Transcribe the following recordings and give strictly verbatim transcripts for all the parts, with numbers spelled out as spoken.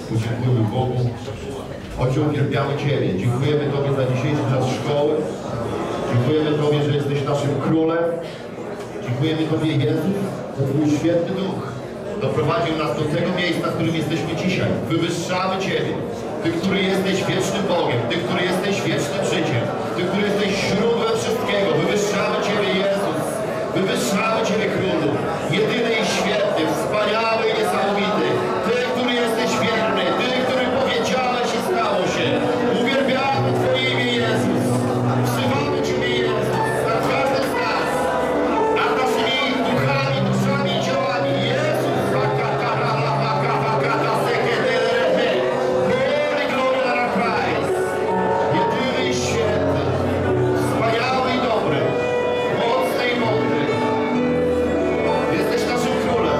Podziękujmy Bogu. Ojcze, uwielbiamy Ciebie. Dziękujemy Tobie za dzisiejszy czas szkoły. Dziękujemy Tobie, że jesteś naszym Królem. Dziękujemy Tobie, Jezus, za Twój święty Duch. Doprowadził nas do tego miejsca, w którym jesteśmy dzisiaj. Wywyższamy Ciebie. Ty, który jesteś wiecznym Bogiem. Ty, który jesteś wiecznym życiem. Ty, który jesteś źródłem wszystkiego. Wywyższamy Ciebie, Jezus. Wywyższamy Ciebie, Królu. Jedyny i święty, wspaniały i niesamowity. Ty, który jesteś wierny. Ty, który powiedziałeś i stało się. Uwielbiamy Twoje imię, Jezus. Wzywamy Ciebie, Jezus. Nad każdym z nas. Nad naszymi duchami, duszami i ciałami. Jezus. Jedyny i święty. Wspaniały i dobry. Mocny i mądry. Jesteś naszym Królem.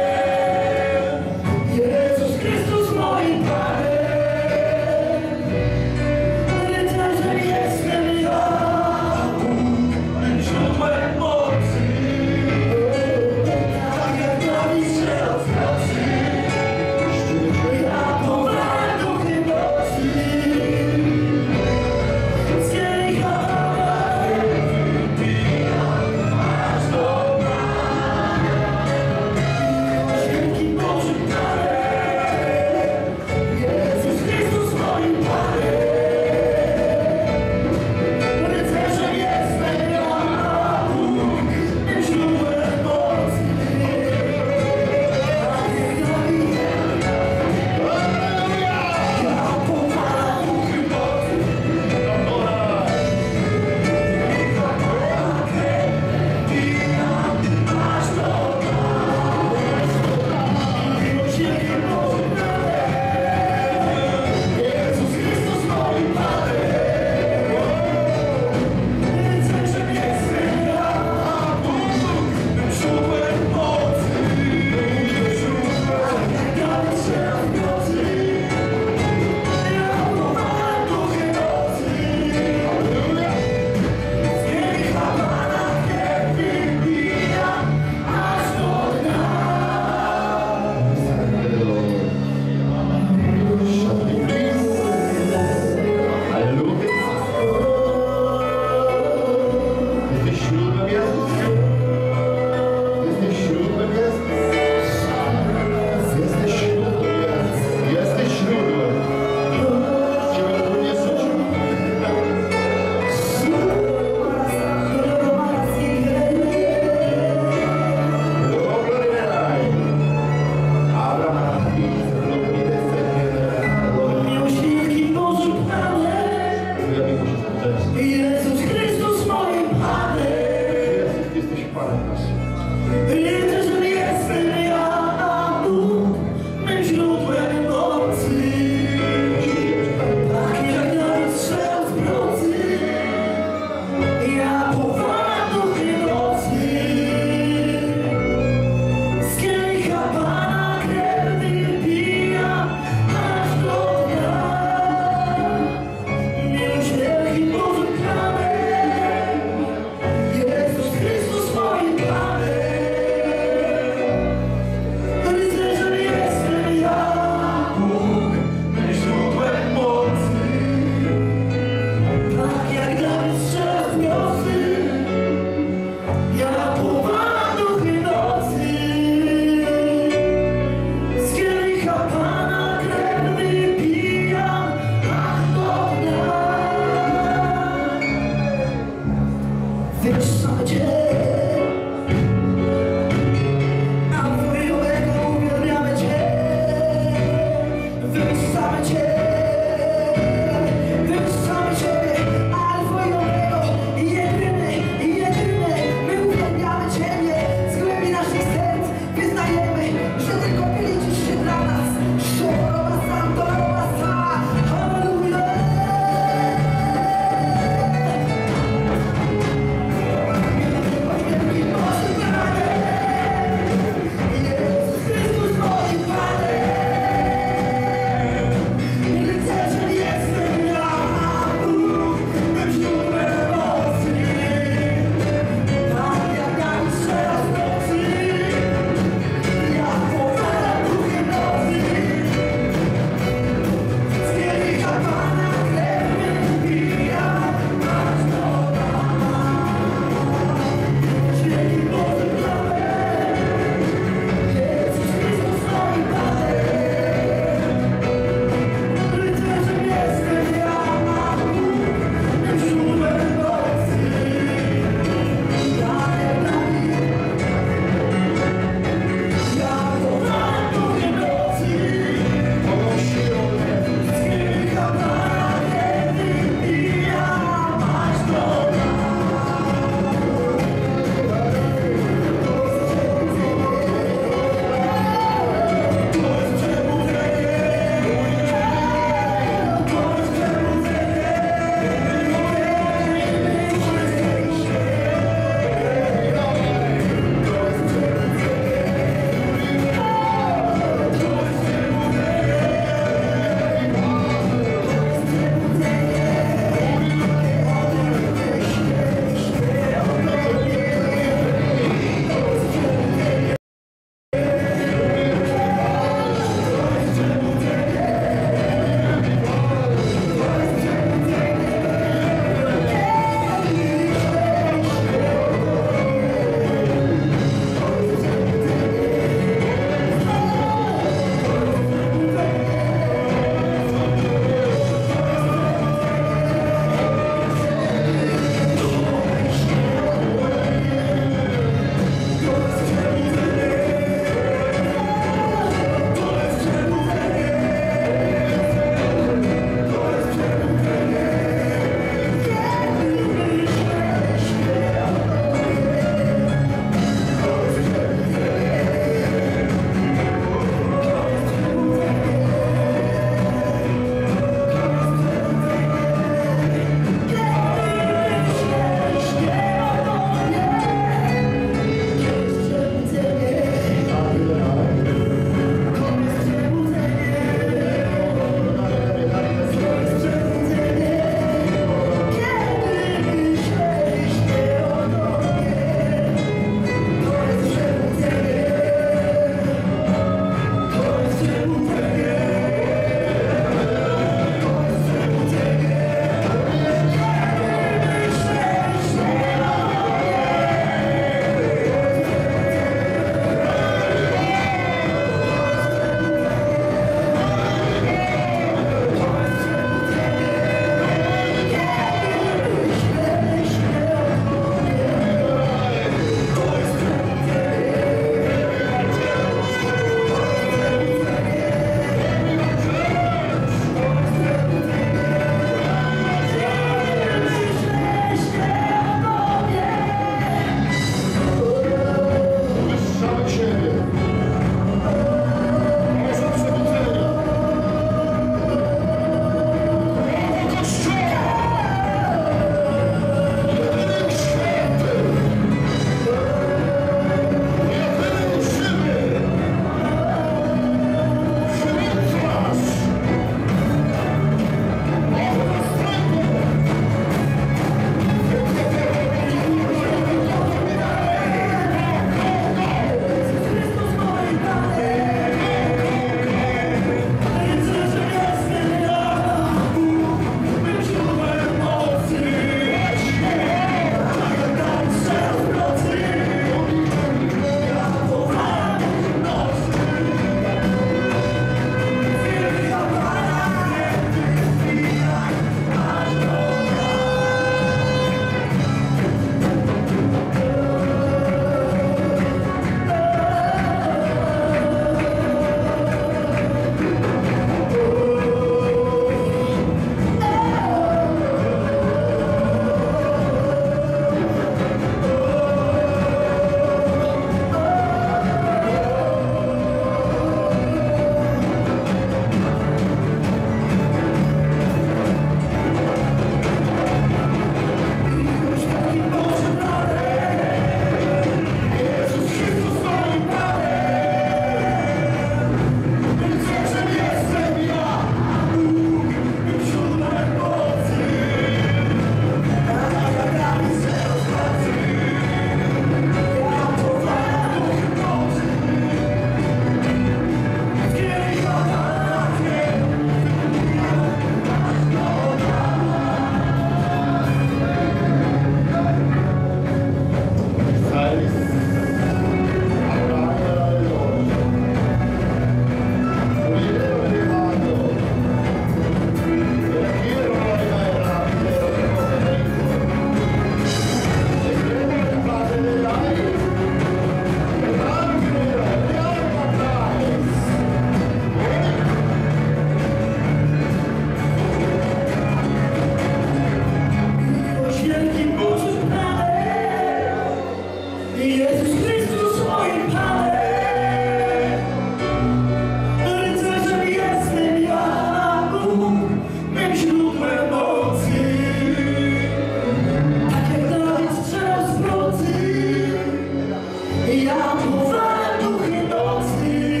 Zapływałem duchy nocy,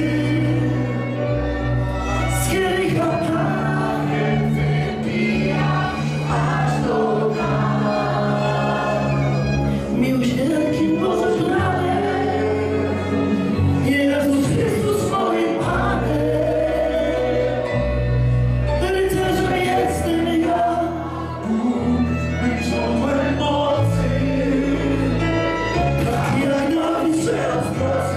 z kielicha pragę wypijać aż do dna. Miłosierdziem Boże zdradę, Jezus Chrystus moim Panem, rycerzem jestem ja, Bóg wyciągłem mocy, tak jak napiszę w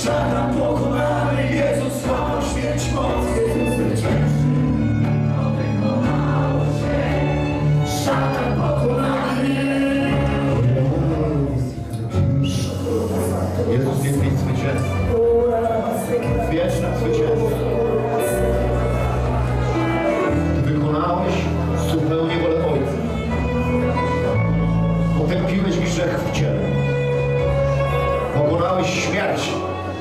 Szatan pokonany, Jezus złamał śmierć moc. Jezus zwyciężył, to wykonało się. Szatan pokonany. Jezus jest mieć zwycięstwo. Wieczne zwycięstwo. Ty wykonałeś zupełnie wolę Ojca. Potępiłeś grzech w ciele. Pokonałeś śmierć.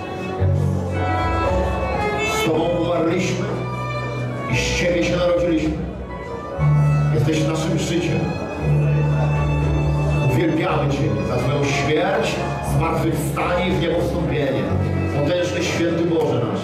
Z Tobą umarliśmy i z Ciebie się narodziliśmy. Jesteś naszym życiem. Uwielbiamy Cię za Twoją śmierć, zmartwychwstanie i w niebo wstąpienie. Potężny Święty Boże nasz.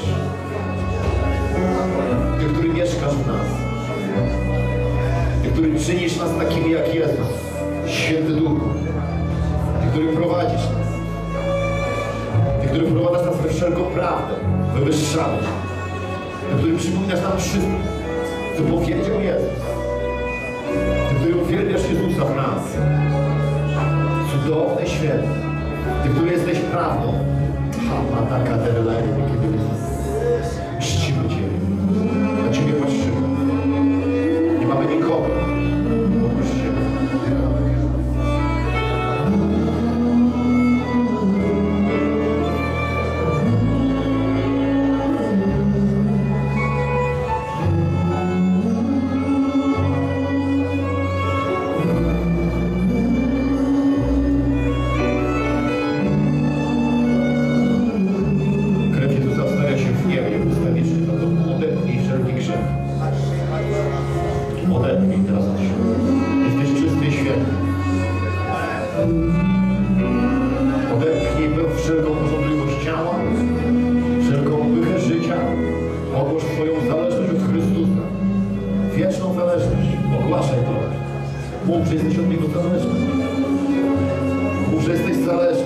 Ty, który mieszkasz w nas. Ty, który czynisz nas takimi jak Jezus. Święty Duchu. Ty, który prowadzisz nas. Ty, który wprowadzasz nas we wszelką prawdę. Wywyższamy. Ty, który przypominasz nam wszystko, co powiedział Jezus. Ty, który uwielbiasz Jezusa w nas. Cudowny święty. Ty, który jesteś prawdą. Hamata kaderlej, kiedy czcimy Ciebie. Na Ciebie patrzymy. Nie mamy nikogo oprócz Ciebie. Mów, że jesteś od Niego zależny. Mów, że jesteś zależny.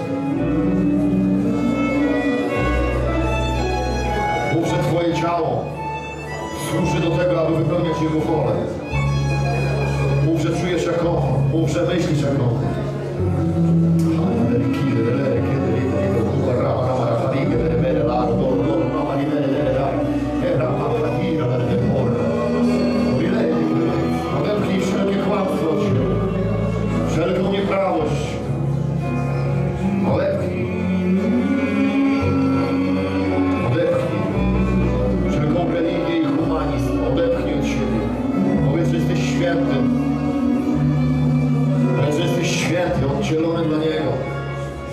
Mów, że Twoje ciało służy do tego, aby wypełniać Jego wolę. Mów, że czujesz jak On. Mów, że myślisz jak On. Odepchnij wszelkie kłamstwo od siebie, wszelką nieprawość. Odepchnij. Odepchnij wszelką religię i humanizm. Odepchnij od siebie. Powiedz, że jesteś świętym. Powiedz, że jesteś święty, oddzielony dla Niego.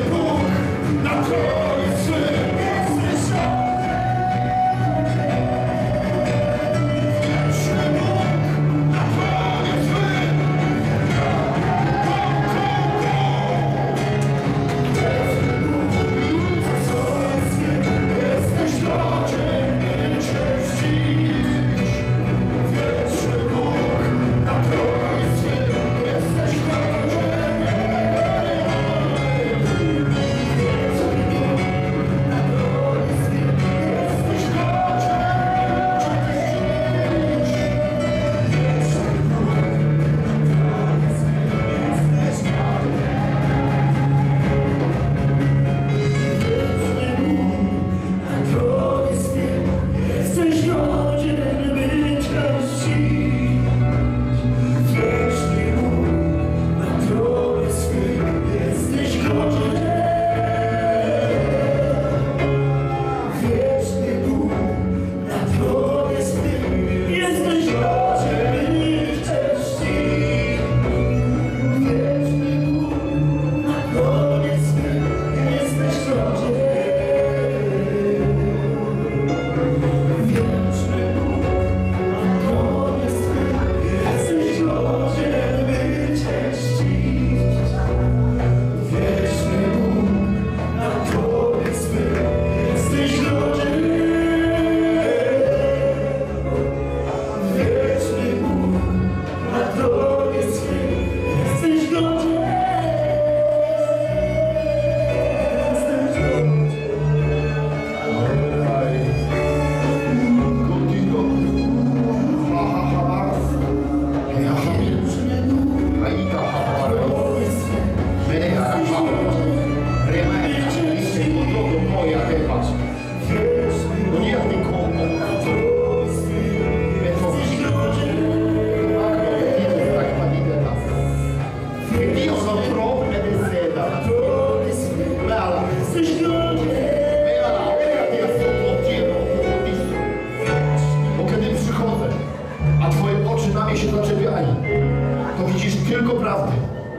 tylko prawdy.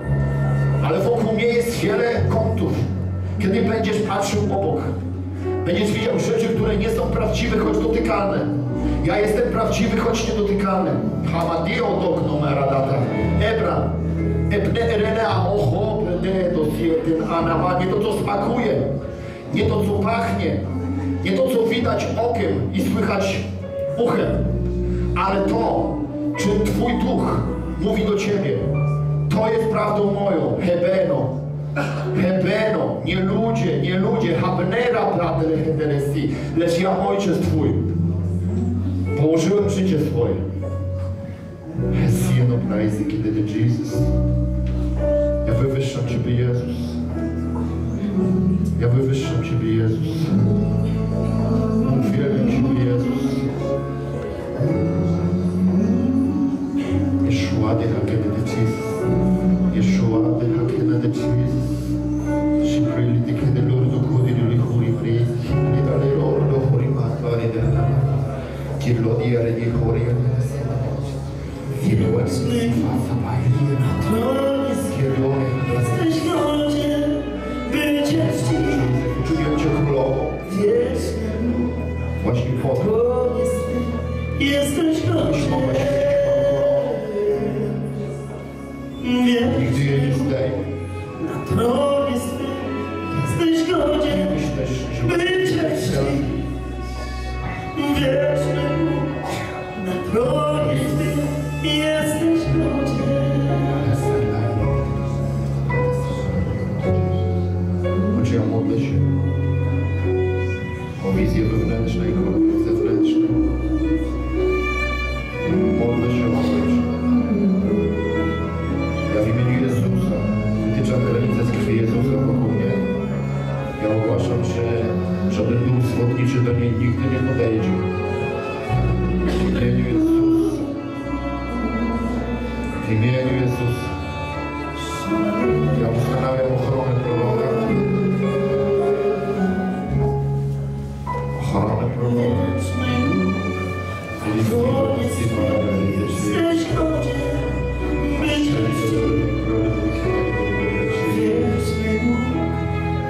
Ale wokół mnie jest wiele kątów. Kiedy będziesz patrzył obok, będziesz widział rzeczy, które nie są prawdziwe, choć dotykalne. Ja jestem prawdziwy, choć niedotykalny. Hamadio dogno meradata. Ebra. Ebne erene amoho bene dosietin anama. Nie to, co smakuje. Nie to, co pachnie. Nie to, co widać okiem i słychać uchem. Ale to, czym Twój duch mówi do Ciebie. To jest prawdą moją. Hebeno. Hebeno. Nie ludzie, nie ludzie. Habnera pradele hederesi. Lecz ja, Ojciec Twój, położyłem życie swoje. Hesieno praise, kiedy Ty, Jezus. Ja wywyższam Ciebie, Jezus. Ja wywyższam Ciebie, Jezus. Uwielbiam Ciebie, Jezus. Yeshua de hakene de Jesus. Yeshua de hakene de Jesus. Shiprili de kede lordo kodi de lihuri vrei. Idale lordo hori matare de la. Kirlo diare di hori ane. Kirlo ane fasa baili. Kirlo ane. Czuję Cię królową. Właśnie po to. Jesteś godzien. Nigdy jej nie zdejmę. Na tronie swym jesteś godzien być wiecznie. Wieczny Bóg, na tronie swym jesteś godzien. Choć ja modlę się o wizję wewnętrzną i zewnętrzną. Modlę się o coś. Ja w imieniu Jezusa wytyczam granicę z krwi Jezusa wokół mnie. Ja ogłaszam, że żaden duch zwodniczy do niej nigdy nie podejdzie. W imieniu Jezusa. W imieniu Jezusa. Ja ustanawiam ochronę proroka. Ochronę proroka. Jesteś godzien być wiecznie. Wieczny Bóg,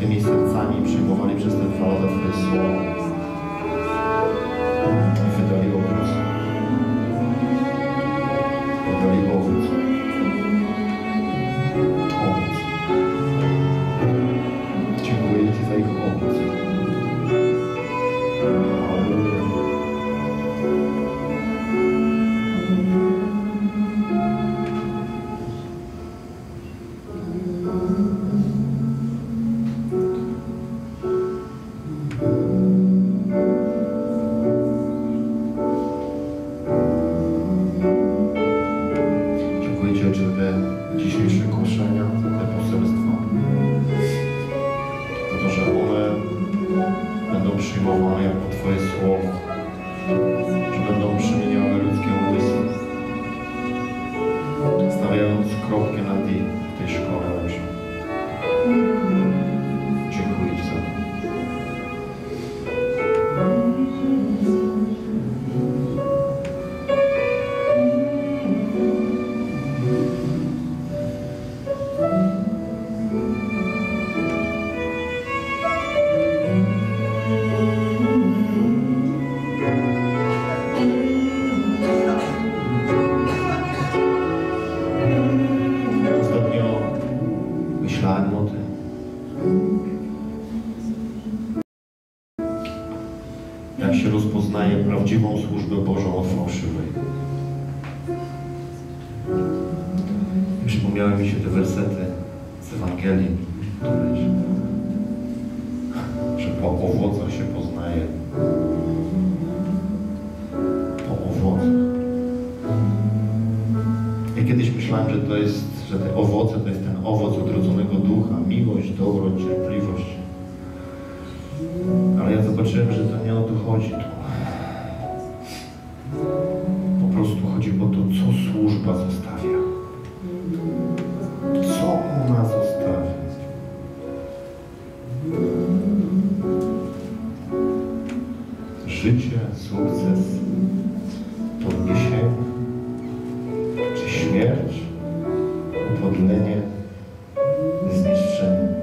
otwartymi sercami przyjmowali przez ten dwa lata Twoje słowo i wydali owoc. Wydali owoc. Owoc. Dziękuję Ci za ich owoc. Halleluja. Dziękuję Ci, Ojcze, za te dzisiejsze głoszenia, za te poselstwa, za to, że one będą przyjmowane jako Twoje słowo, że będą przemieniały ludzkie umysły, stawiając kropkę na D w tej szkole, Ojcze. Dziękuję Ci za to. Ostatnio myślałem o tym, jak się rozpoznaje prawdziwą służbę Bożą od fałszywej. I przypomniały mi się te wersety z Ewangelii, któreś, że po owocach się poznaje. Po owocach. Ja kiedyś myślałem, że to jest, że te owoce to jest ten owoc odrodzonego ducha, miłość, dobroć, cierpliwość. Ale ja zobaczyłem, że to nie o to chodzi tu. Po prostu chodzi o to, co służba zostawia. Co ona zostawia? Życie, sukces, podniesienie, czy śmierć, upodlenie, zniszczenie.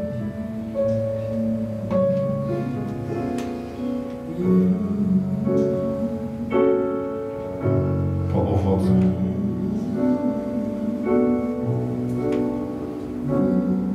Po owocach.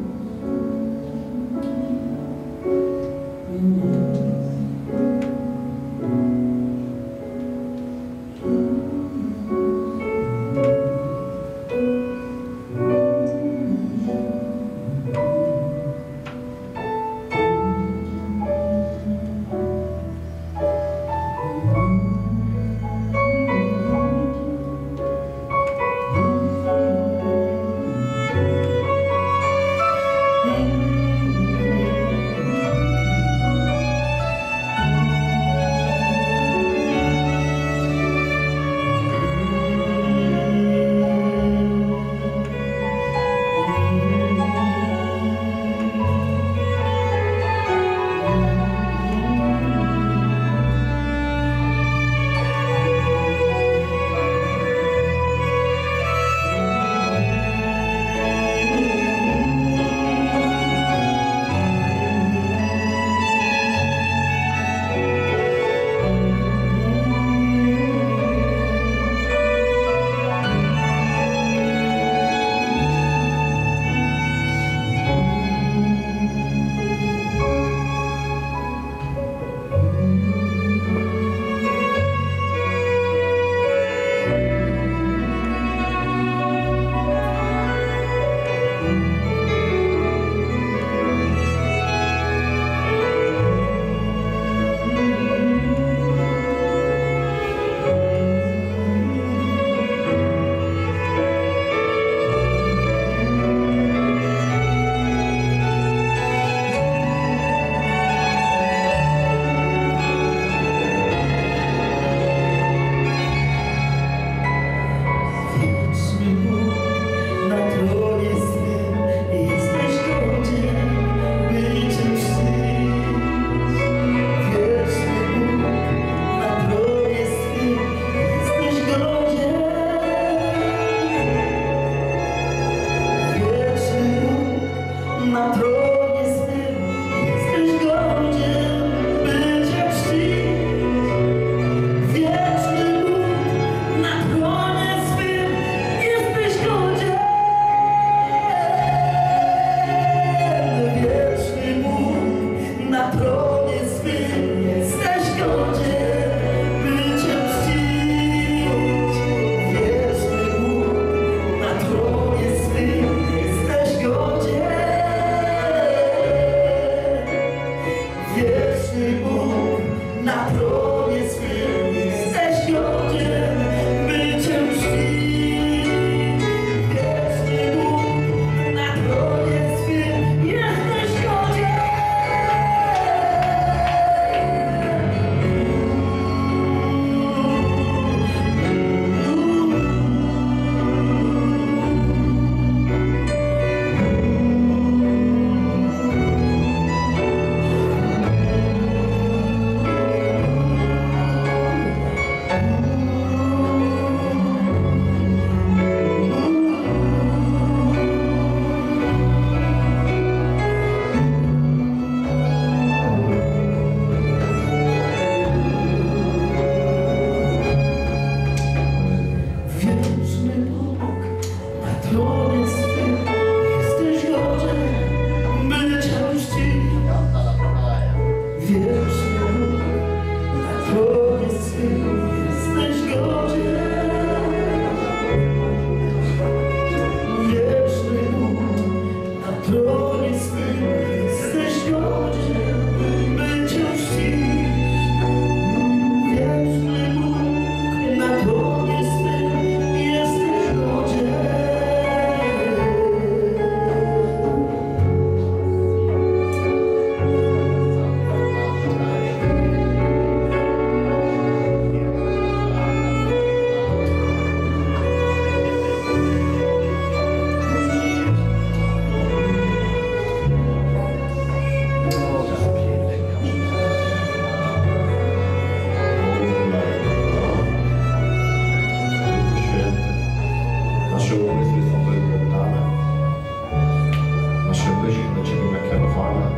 wyjść do Ciebie nakierowane.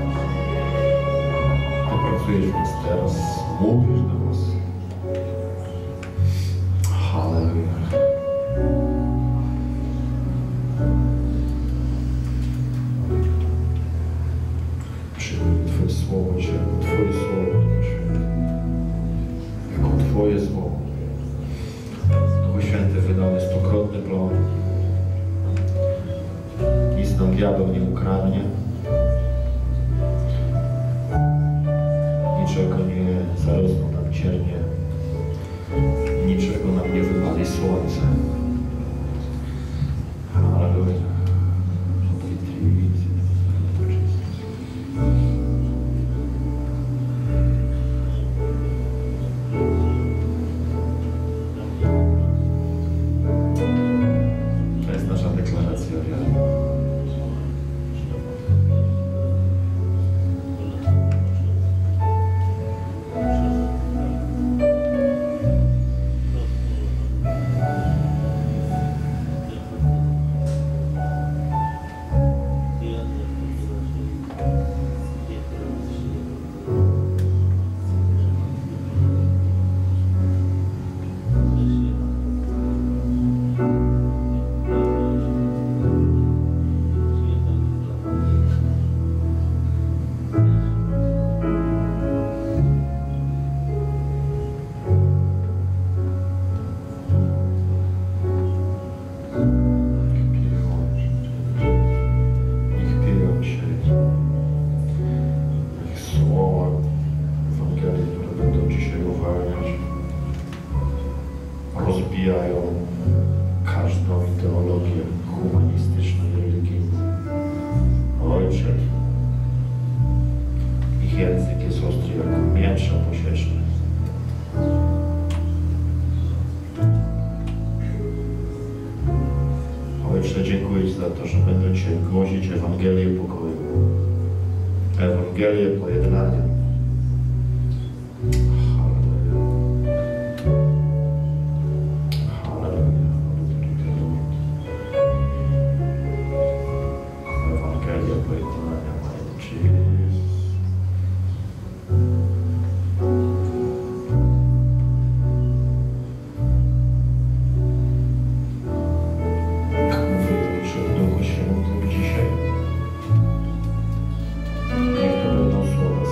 Ty pracujesz w nas teraz, mówisz do nas. Halleluja. Przyjmij Twoje słowo, Cię, jako Twoje słowo, Duchu Święty. Jako Twoje słowo. Duchu Święty, wydany stokrotny plon. Nic nam diabeł nie ukradnie. Niczego nie zarosną nam ciernie. Niczego nam nie wywali słońce. Halleluja. To jest nasza deklaracja wiary. Rozbijają każdą ideologię humanistyczną i religijną. Ojcze, ich język jest ostry jak miecz posieczny. Ojcze, dziękuję Ci za to, że będę Cię głosić Ewangelię pokoju, Ewangelię pojednania. Niech to będą słowa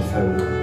Twego.